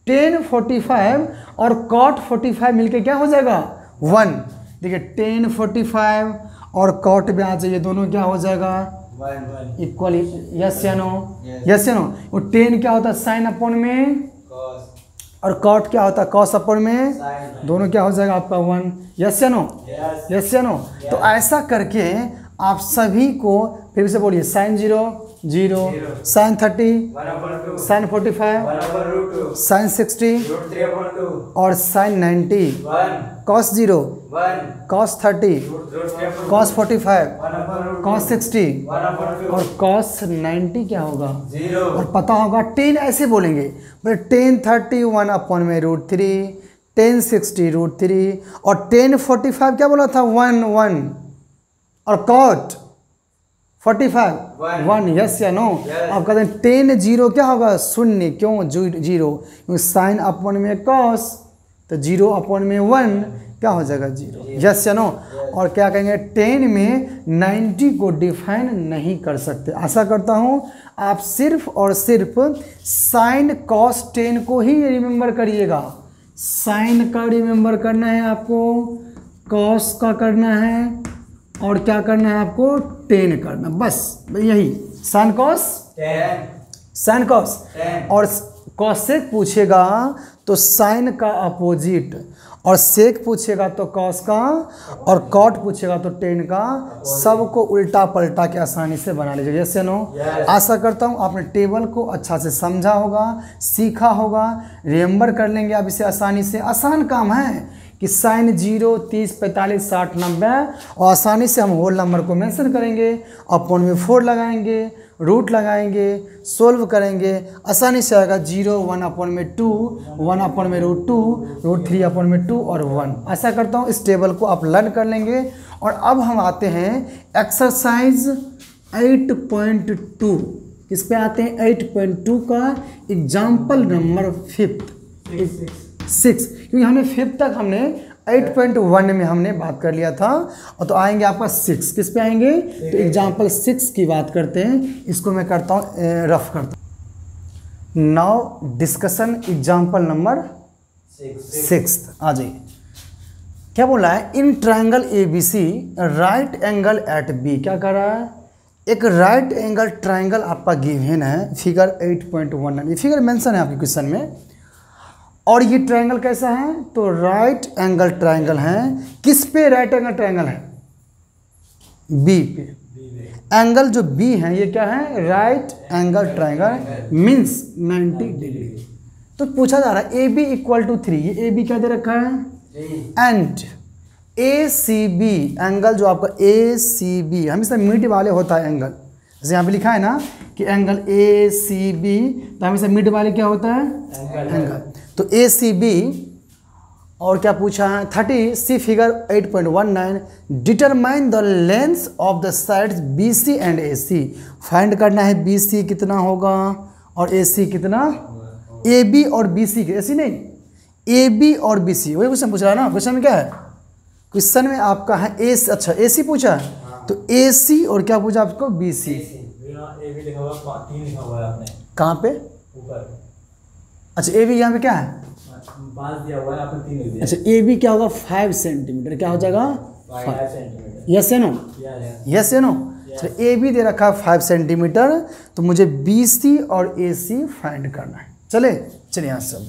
10 45 और cot 45 मिलके क्या हो जाएगा 1। देखिए 10 45 और cot भी आ जाइए, दोनों क्या हो जाएगा इक्वल। यस या नो, यस या नो। वो 10 क्या होता है साइन अपॉन में और cot क्या होता है cos अपॉन में, दोनों क्या हो जाएगा आपका 1। यस या नो, यस या नो। तो ऐसा करके आप सभी को फिर से बोलिए साइन 0 0, साइन 30, साइन 45, साइन 60 और sine 90, cos 0, cos 30, cos 45, cos 60 और cos 90 क्या होगा और पता होगा 10 ऐसे बोलेंगे, 10 30 1 अपॉन में √3, 10 60 √3 और 10 45 क्या बोला था 1 1 और cot 45 1। यस या नो। आप कहते हैं 10 0 क्या होगा 0, क्यों 0, क्योंकि साइन अपॉन में cos तो 0 अपॉन में 1 क्या हो जाएगा 0। यस या नो। और क्या कहेंगे 10 में 90 को डिफाइन नहीं कर सकते। आशा करता हूँ आप सिर्फ और सिर्फ साइन cos 10 को ही रिमेंबर करिएगा। साइन का रिमेंबर करना है आपको, cos का करना है और क्या करना है आपको 10 करना, बस यही साइन cos 10 और cosec पूछेगा तो साइन का अपोजिट और सेक पूछेगा तो cos का और cot पूछेगा तो 10 का, सबको उल्टा पलटा के आसानी से बना लीजिए। यस या नो। आशा करता हूँ आपने टेबल को अच्छा से समझा होगा, सीखा होगा, रिमेंबर कर लेंगे आप इसे आसानी से। आसान काम है कि साइन 0 30 45 60 90 और आसानी से हम होल नंबर को मेंशन करेंगे, अपॉन में 4 लगाएंगे, रूट लगाएंगे, सोल्व करेंगे, आसानी से आएगा 0 1 अपॉन में 2, 1 अपॉन में √2, √3 अपॉन में 2 और 1। आशा करता हूँ इस टेबल को आप लर्न कर लेंगे। और अब हम आते हैं एक्सरसाइज 8.2। किस पे आते हैं 8.2 का एग्जाम्पल नंबर 6, क्योंकि हमने 5 तक हमने 8.1 में हमने बात कर लिया था। और तो आएंगे आपका 6, किस पे आएंगे तो एग्जाम्पल 6 की बात करते हैं। इसको मैं करता हूँ रफ करता हूँ। नाउ डिस्कशन एग्जाम्पल नंबर 6 आ जाइए। क्या बोला है in triangle ABC right angle at B। क्या कर रहा है एक राइट एंगल ट्रायंगल आपका गिवन है फिगर 8.1। ये फिगर मेंशन है आपके क्वेश्चन में। और ये ट्रायंगल कैसा है तो राइट एंगल ट्रायंगल है। किस पे राइट एंगल ट्रायंगल है बी पे। एंगल जो बी है ये क्या है राइट एंगल ट्रायंगल मीन्स 90 डिग्री। तो पूछा जा रहा है ए बी इक्वल टू 3। ये ए बी क्या दे रखा है and A C B. Angle जो आपका ए सी बी हमेशा मिड वाले होता है एंगल। जैसे यहाँ पे लिखा है ना कि एंगल ए सी बी तो हमेशा मिड वाले क्या होता है एंगल। तो ए सी बी और क्या पूछा है 30 see figure 8.19 determine the length of the sides B C and A C. Find करना है बी सी कितना होगा और ए सी कितना। ए बी और बी सी ए सी नहीं ए बी और बी सी वही क्वेश्चन पूछ रहा है ना। क्वेश्चन में क्या है क्वेश्चन में आपका है ए अच्छा ए सी पूछा है तो ए सी और क्या पूछा आपको बी सी। कहाँ पे अच्छा ए बी यहाँ पे क्या है 5 दिया हुआ है आपने 3 लिख दिया। अच्छा ए बी क्या होगा 5 सेंटीमीटर क्या हो जाएगा 5 सेंटीमीटर। यस या नो यस या नो। चलो ए बी दे रखा है 5 सेंटीमीटर तो मुझे बी सी और ए सी फाइंड करना है। चलिए यहाँ से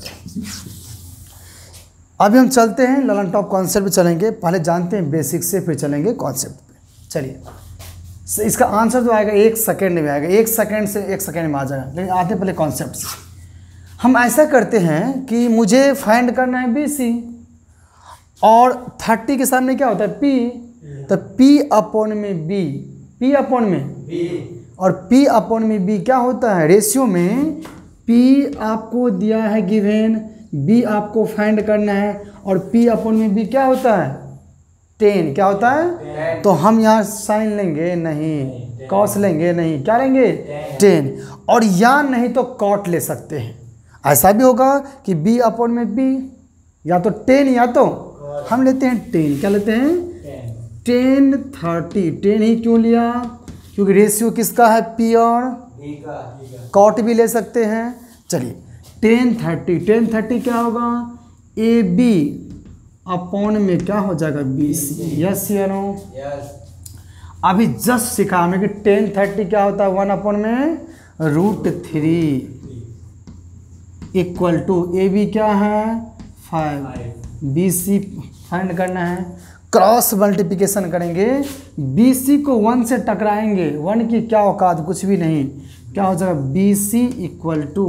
अभी हम चलते हैं ललन टॉप कॉन्सेप्ट पे चलेंगे। पहले जानते हैं बेसिक से फिर चलेंगे कॉन्सेप्ट पे। चलिए इसका आंसर जो आएगा 1 सेकेंड में आएगा। 1 सेकेंड से 1 सेकेंड में आ जाएगा। लेकिन आते पहले कॉन्सेप्ट से। हम ऐसा करते हैं कि मुझे फाइंड करना है बी सी और 30 के सामने क्या होता है पी। तो पी अपॉन में बी पी अपॉन में बी और पी अपॉन में बी क्या होता है रेशियो में पी आपको दिया है गिवन बी आपको फाइंड करना है और पी अपॉन में बी क्या होता है 10 क्या होता है। तो हम यहाँ साइन लेंगे नहीं कॉस लेंगे नहीं क्या लेंगे 10 और या नहीं तो कॉट ले सकते हैं। ऐसा भी होगा कि b अपॉन में b या तो 10 या तो हम लेते हैं 10 क्या लेते हैं 10 30 10 ही क्यों लिया क्योंकि रेशियो किसका है p और b का। कॉट भी ले सकते हैं। चलिए tan 30 क्या होगा, AB अपॉन में क्या हो जाएगा, BC। यस या नो? अभी जस्ट सिखा हमने कि tan 30 क्या होता है, 1 अपॉन में √3 इक्वल टू AB क्या है 5, BC फाइंड करना है। क्रॉस मल्टीप्लिकेशन करेंगे, BC को 1 से टकराएंगे, 1 की क्या औकात, कुछ भी नहीं, क्या हो जाएगा BC इक्वल टू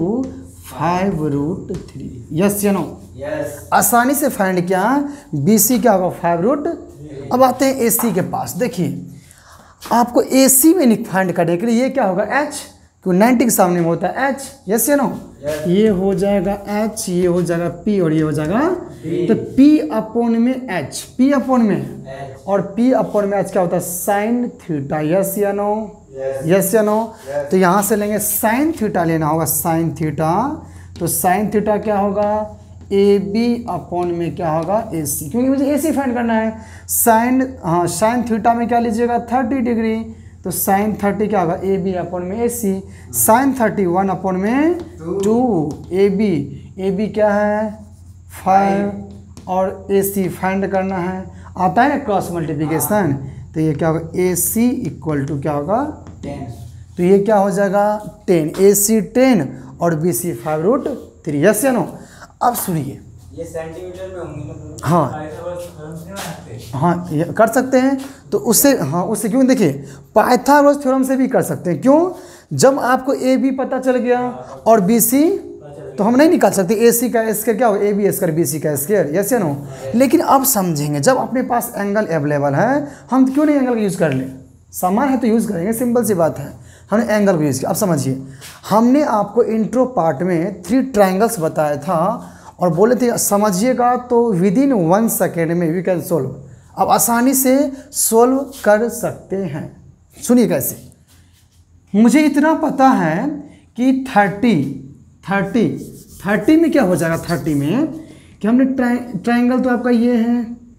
5√3। यस या नो? आसानी से फाइंड किया, BC क्या होगा 5√3। अब आते हैं AC के पास। देखिए आपको AC में फाइंड करने के लिए ये क्या होगा H, क्योंकि 90 के सामने में होता है H। यस या नो? ये हो जाएगा H, ये हो जाएगा P और ये हो जाएगा तो P अपॉन में H, P अपॉन में और P अपॉन में H क्या होता है sin थीटा। यस या नो? यस या नो? तो यहाँ से लेंगे sin थीटा लेना होगा, sin थीटा। तो sin थीटा क्या होगा, AB अपॉन में क्या होगा AC, क्योंकि मुझे AC फाइंड करना है। sin थीटा में क्या लीजिएगा 30 डिग्री, तो sin 30 क्या होगा AB अपॉन में AC। sin 30 1 अपॉन में 2 AB क्या है 5 और AC फाइंड करना है। आता है ना क्रॉस मल्टीप्लिकेशन, तो ये क्या होगा AC इक्वल टू क्या होगा 10, तो ये क्या हो जाएगा 10, AC 10 और BC 5√3। यस या नो? अब सुनिए, ये सेंटीमीटर में होंगी ना? हाँ हाँ ये कर सकते हैं, तो उससे उससे क्यों, देखिए पाइथागोरस थ्योरम से भी कर सकते हैं। क्यों? जब आपको AB पता चल गया और BC, तो हम नहीं निकाल सकते AC का स्क्वायर क्या होगा AB स्क्वायर BC का स्क्वायर। यस या नो? लेकिन अब समझेंगे, जब अपने पास एंगल अवेलेबल है, हम क्यों नहीं एंगल का यूज़ कर लें, सामान है तो यूज़ करेंगे, सिंपल सी बात है। हमने एंगल को यूज़ किया। अब समझिए, हमने आपको इंट्रो पार्ट में 3 ट्राइंगल्स बताया था और बोले थे समझिएगा तो विदिन 1 सेकेंड में वी कैन सोल्व। अब आसानी से सोल्व कर सकते हैं। सुनिए कैसे, मुझे इतना पता है कि 30 में क्या हो जाएगा, 30 में कि हमने ट्राइंगल तो आपका ये है,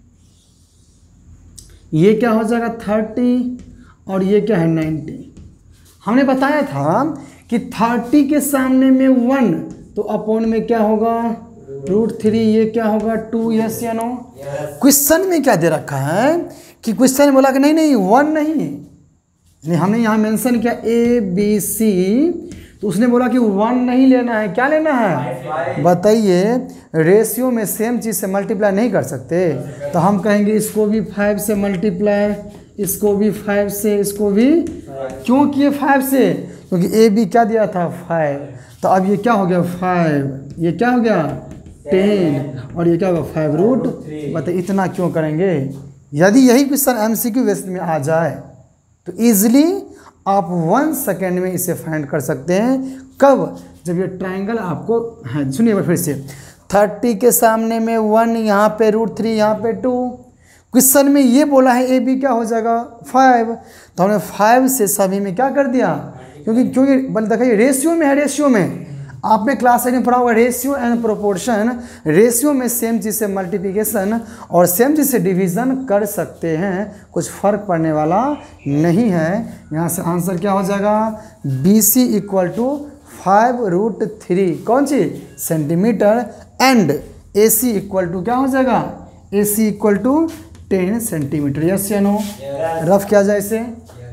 ये क्या हो जाएगा 30 और ये क्या है 90। हमने बताया था कि 30 के सामने में 1 तो अपॉन में क्या होगा √3, ये क्या होगा 2। यस या नो? क्वेश्चन में क्या दे रखा है कि क्वेश्चन बोला कि नहीं 1 नहीं, हमने यहाँ मेंशन किया ABC, तो उसने बोला कि 1 नहीं लेना है, क्या लेना है बताइए। रेशियो में सेम चीज़ से मल्टीप्लाई नहीं कर सकते, तो हम कहेंगे इसको भी 5 से मल्टीप्लाई, इसको भी 5 से, इसको भी, क्यों किए 5 से, क्योंकि AB क्या दिया था 5, तो अब ये क्या हो गया 5, ये क्या हो गया 10 और ये क्या होगा 5√3। बताइए इतना क्यों करेंगे। यदि यही क्वेश्चन MCQ बेस में आ जाए तो इजीली आप 1 सेकेंड में इसे फाइंड कर सकते हैं। कब? जब ये ट्राइंगल आपको है। सुनिए फिर से, 30 के सामने में 1, यहाँ पे √3, यहाँ पे 2। क्वेश्चन में ये बोला है AB क्या हो जाएगा 5, तो हमने 5 से सभी में क्या कर दिया, क्योंकि देखिए रेशियो में है, रेशियो में आपने क्लास 8 में पढ़ा होगा रेशियो एंड प्रोपोर्शन। रेशियो में सेम चीज़ से मल्टीप्लिकेशन और सेम चीज़ से डिवीज़न कर सकते हैं, कुछ फ़र्क पड़ने वाला नहीं है। यहाँ से आंसर क्या हो जाएगा BC इक्वल टू 5√3, कौन सी centimetre, and AC equal to क्या हो जाएगा AC equal to 10 centimetre. Yes या नो? रफ किया जाए इसे।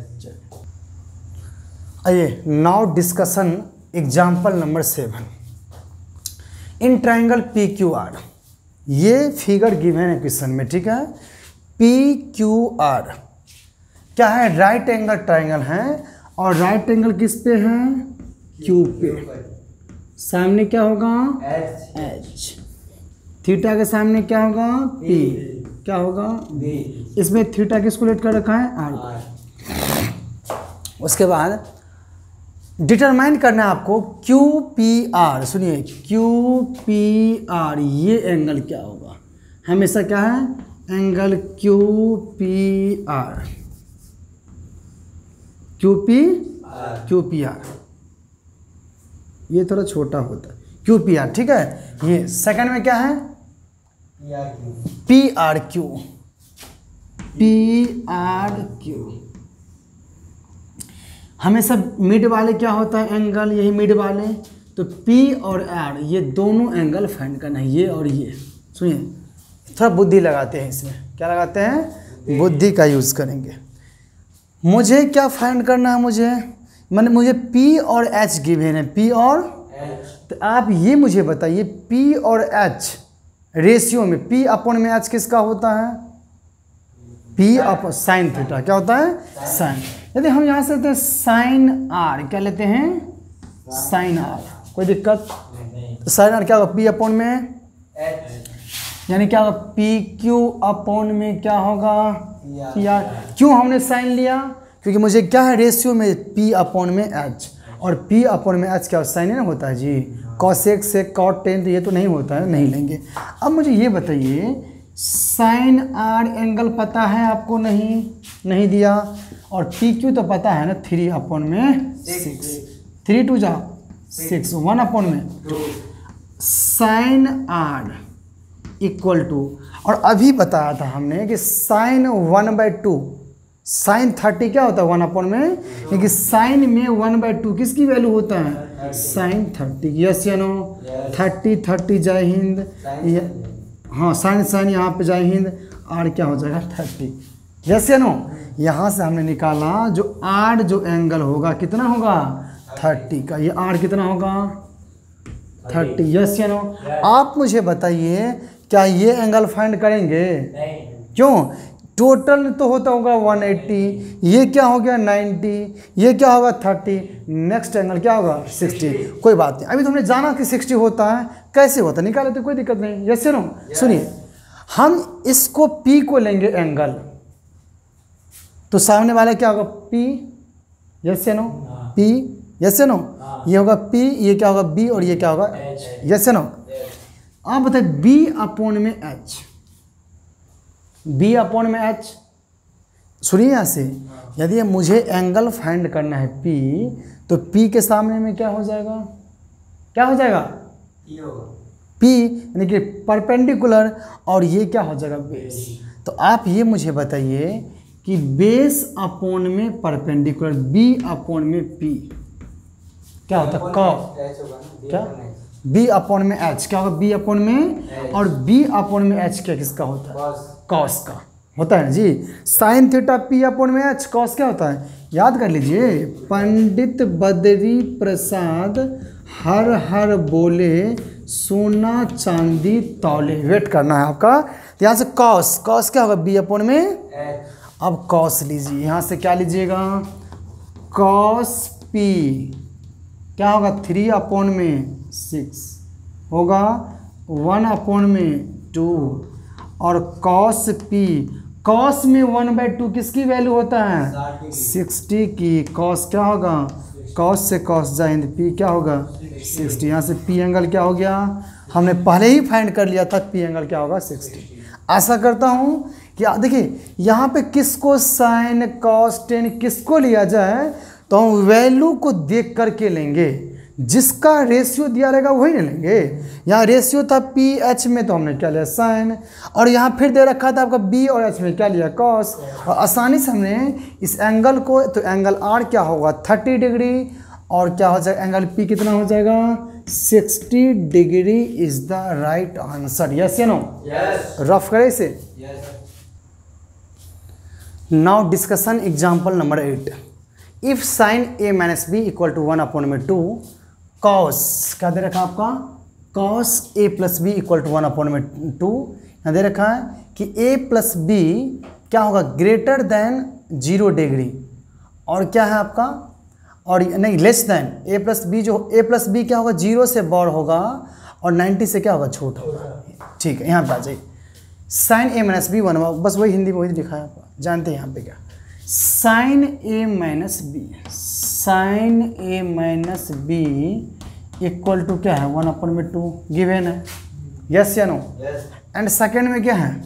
आइए now discussion example number 7। In triangle PQR, ये फिगर गिवन है क्वेश्चन में, ठीक है। PQR क्या है, राइट एंगल ट्राइंगल है और राइट एंगल किस पे है Q पे। सामने क्या होगा H, थीटा के सामने क्या होगा P, क्या होगा B। इसमें थीटा किसको लेट कर रखा है R। उसके बाद डिटरमाइन करना है आपको QPR। सुनिए QPR, ये एंगल क्या होगा, हमेशा क्या है एंगल QPR, QPR ये थोड़ा छोटा होता है QPR, ठीक है। ये सेकंड में क्या है PRQ, हमेशा मिड वाले क्या होता है एंगल, यही मिड वाले तो P और R ये दोनों एंगल फाइंड करना है, ये और ये। सुनिए थोड़ा बुद्धि लगाते हैं इसमें, क्या लगाते हैं, बुद्धि का यूज़ करेंगे। मुझे क्या फाइंड करना है, मुझे P और H गिवन है, P और तो आप ये मुझे बताइए P और H रेशियो में P अपॉन में H किसका होता है, P अपॉन साइन थीटा, क्या होता है, साइन। यदि हम यहाँ से लेते हैं साइन R, क्या लेते हैं, साइन R, कोई दिक्कत, तो साइन R क्या होगा, P अपॉन में यानी क्या होगा, PQ अपॉन में क्या होगा, PR। क्यों हमने साइन लिया, क्योंकि मुझे क्या है, रेशियो में P अपॉन में H, और P अपॉन में H क्या साइन है होता है जी, cosec से cot tan, तो ये तो नहीं होता है, नहीं लेंगे। अब मुझे ये बताइए साइन R एंगल पता है आपको, नहीं दिया, और PQ तो पता है ना, 3 अपॉन में 6, 3 2 जा 6, 1 अपॉन में 2, साइन R इक्वल टू, और अभी बताया था हमने कि साइन 1/2, साइन 30 क्या होता है, 1 अपॉन में, क्योंकि साइन में 1/2 किसकी वैल्यू होता है, साइन 30। यस या नो, 30 जय हिंद, हाँ साइन यहाँ पे जय हिंद, आर क्या हो जाएगा 30। यस या नो, यहाँ से हमने निकाला जो आर जो एंगल होगा कितना होगा 30 का, ये आर कितना होगा 30। यस या नो, आप मुझे बताइए क्या ये एंगल फाइंड करेंगे, क्यों, टोटल तो होता होगा 180, ये क्या हो गया 90, ये क्या होगा 30, नेक्स्ट एंगल क्या होगा 60। कोई बात नहीं, अभी तो हमने जाना कि 60 होता है, कैसे होता है निकाले तो कोई दिक्कत नहीं। यस नो, सुनिए हम इसको P को लेंगे एंगल, तो सामने वाला क्या होगा P, yes no, P, yes no, ये होगा P, ये क्या होगा B, और ये क्या होगा यस नो। आप बताए B अपॉन में H, B अपॉन में H, सुनिए यहाँ से, यदि मुझे एंगल फाइंड करना है P, तो P के सामने में क्या हो जाएगा, क्या हो जाएगा P, यानी कि परपेंडिकुलर, और ये क्या हो जाएगा बेस। तो आप ये मुझे बताइए कि बेस अपॉन में परपेंडिकुलर, B अपॉन में P क्या होता है, कॉ क्या B अपॉन में H क्या होगा, B अपॉन में, और B अपॉन में H क्या किसका होता है, कॉस का होता है जी। साइन थीटा P अपॉन में H, कॉस क्या होता है, याद कर लीजिए, पंडित बद्री प्रसाद हर हर बोले सोना चांदी तौले, वेट करना है आपका। तो यहाँ से कॉस, कॉस क्या होगा B अपॉन में, अब कॉस लीजिए, यहाँ से क्या लीजिएगा, कॉस P क्या होगा 3 अपॉन में 6 होगा, 1 अपॉन में 2, और कॉस P, कॉस में 1/2 किसकी वैल्यू होता है 60 की, कॉस क्या होगा, कॉस से कॉस जाएंगे, P क्या होगा 60। यहाँ से P एंगल क्या हो गया, हमने पहले ही फाइंड कर लिया था, P एंगल क्या होगा 60। आशा करता हूँ कि देखिए यहाँ पे किसको साइन कॉस टेन किसको लिया जाए, तो हम वैल्यू को देख करके लेंगे, जिसका रेशियो दिया रहेगा वही नहीं लेंगे। यहाँ रेशियो था PH में, तो हमने क्या लिया साइन, और यहाँ फिर दे रखा था आपका B और H में क्या लिया कॉस, और आसानी से हमने इस एंगल को, तो एंगल R क्या होगा 30 डिग्री, और क्या हो जाएगा एंगल P कितना हो जाएगा 60 degree is the right answer. Yes या नो, रफ करे इसे। Now discussion example number 8। If sine A minus B equal to 1 upon में 2 कॉस, क्या दे रखा आपका cos A plus B equal to 1 upon में 2, यहाँ दे रखा है कि A प्लस बी क्या होगा ग्रेटर देन 0 डिग्री, और क्या है आपका, और नहीं less than A plus B, जो A प्लस बी क्या होगा 0 से बड़ होगा और 90 से क्या होगा छोटा होगा। ठीक है, यहाँ पे आ जाइए, साइन A माइनस बी 1, बस वही हिंदी में वही लिखा है, आपका जानते हैं यहाँ पे क्या, sine A minus B, sine A minus B equal to क्या है 1 अपॉन में 2 गिवन है। यस या नो, एंड सेकेंड में क्या है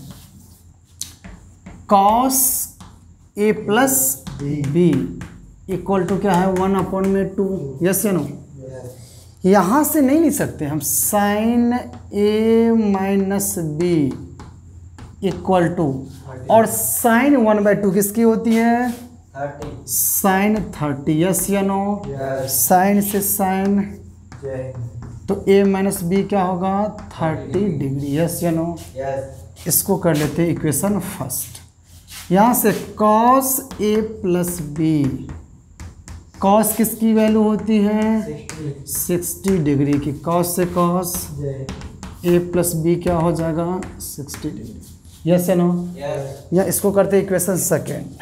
cos A plus B equal to क्या है 1 अपॉन में 2। यस या नो, यहाँ से नहीं लिख सकते हम sine A minus B equal to, और साइन 1/2 किसकी होती है 30, साइन 30। यस या नो, साइन से साइन तो a माइनस बी क्या होगा 30 डिग्री, यस या नो। इसको कर लेते हैं इक्वेशन फर्स्ट। यहाँ से cos a plus B, cos किसकी वैल्यू होती है 60 डिग्री की, cos से cos a प्लस बी क्या हो जाएगा 60 डिग्री, यस या नो। या इसको करते हैं इक्वेशन सेकेंड,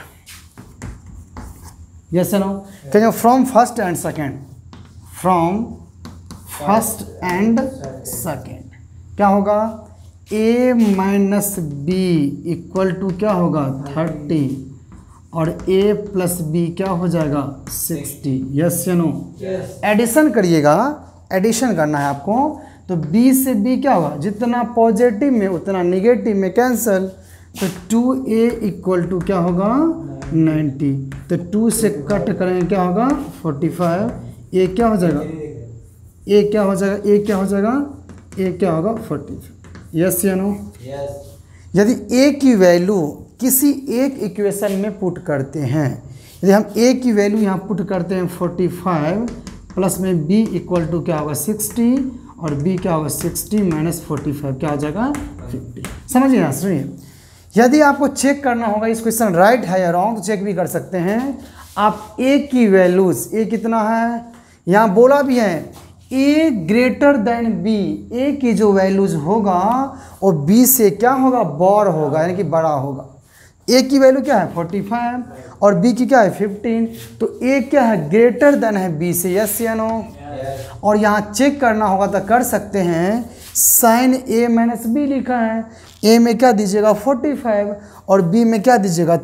यस या नो। कहेंगे from first and second, from first and second क्या होगा a minus B equal to क्या होगा 30 और a प्लस बी क्या हो जाएगा 60, यस या नो। एडिशन करिएगा, एडिशन करना है आपको, तो b से b क्या होगा, जितना पॉजिटिव में उतना निगेटिव में कैंसिल, तो 2a इक्वल टू क्या होगा 90, तो 2 से कट करेंगे क्या होगा 45, a क्या हो जाएगा, a क्या हो जाएगा, a क्या हो जाएगा, a क्या होगा 45, यस या नो। यदि a की वैल्यू किसी एक इक्वेशन में पुट करते हैं, यदि हम a की वैल्यू यहाँ पुट करते हैं 45 प्लस में b इक्वल टू क्या होगा 60 और b क्या होगा 60 माइनस 45 क्या हो जाएगा 50, समझिए ना। सुनिए, यदि आपको चेक करना होगा इस क्वेश्चन राइट है या रॉन्ग, तो चेक भी कर सकते हैं आप। a की वैल्यूज, a कितना है यहाँ बोला भी है a greater than b, a की जो वैल्यूज होगा वो b से क्या होगा बॉर होगा, यानी कि बड़ा होगा। a की वैल्यू क्या है 45 और b की क्या है 15, तो a क्या है ग्रेटर देन है b से, यस या नो। और यहाँ चेक करना होगा तो कर सकते हैं, साइन a माइनस बी लिखा है, a में क्या दीजिएगा 45 और b में क्या दीजिएगा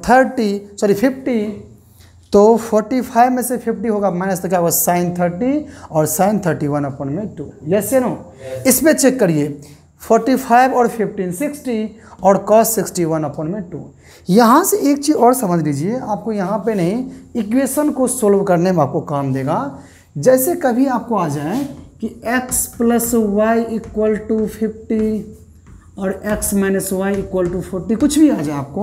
50, तो 45 में से 50 होगा माइनस, तो क्या होगा साइन 30 और साइन 31 अपन में 2, यस या नो। इसमें चेक करिए 45 और 15 60 और cos 61 अपन में 2। यहाँ से एक चीज़ और समझ लीजिए, आपको यहाँ पे नहीं इक्वेशन को सोल्व करने में आपको काम देगा। जैसे कभी आपको आ जाए कि x plus Y equal to 50 और x minus Y equal to 40, कुछ भी आ जाए आपको,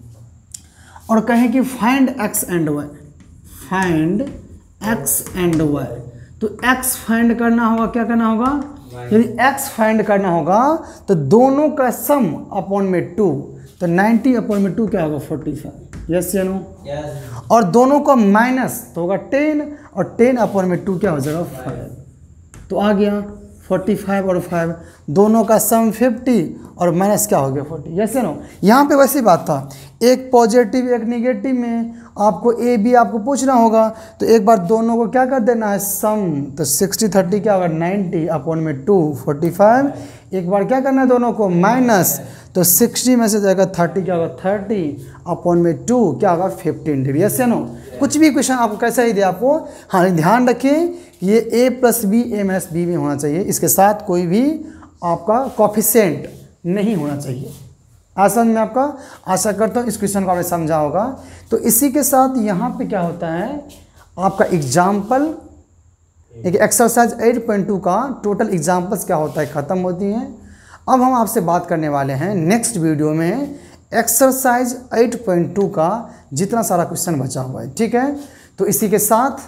और कहें कि find x and y, find x and y, तो x फाइंड करना होगा, क्या करना होगा, यदि x फाइंड करना होगा तो दोनों का सम अपॉन में 2, तो 90 अपॉन में 2 क्या होगा 45, यस या नो। और दोनों का माइनस तो होगा 10 और 10 अपॉन में 2 क्या हो जाएगा 5, तो आ गया 45 और 5, दोनों का सम 50 और माइनस क्या हो गया 40, यस या नो। यहाँ पे वैसी बात था, एक पॉजिटिव एक निगेटिव में आपको ए बी आपको पूछना होगा, तो एक बार दोनों को क्या कर देना है सम, तो 60 30 क्या होगा 90 अपॉन में 2 45, एक बार क्या करना है दोनों को माइनस, तो 60 में से जाएगा 30 क्या होगा 30 अपॉन में 2 क्या होगा 15 डिग्री, यस या नो। कुछ भी क्वेश्चन आपको कैसा ही दे आपको, हाँ ध्यान रखें ये a plus B a minus B में होना चाहिए, इसके साथ कोई भी आपका कॉफिशेंट नहीं होना चाहिए। आसान में आपका आशा करता हूँ इस क्वेश्चन को आपने समझा होगा। तो इसी के साथ यहाँ पे क्या होता है आपका एग्जाम्पल, एक एक्सरसाइज 8.2 का टोटल एग्जाम्पल्स क्या होता है ख़त्म होती हैं। अब हम आपसे बात करने वाले हैं नेक्स्ट वीडियो में एक्सरसाइज 8.2 का जितना सारा क्वेश्चन बचा हुआ है, ठीक है। तो इसी के साथ,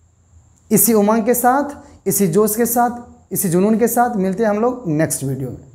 इसी उमंग के साथ, इसी जोश के साथ, इसी जुनून के साथ मिलते हैं हम लोग नेक्स्ट वीडियो में।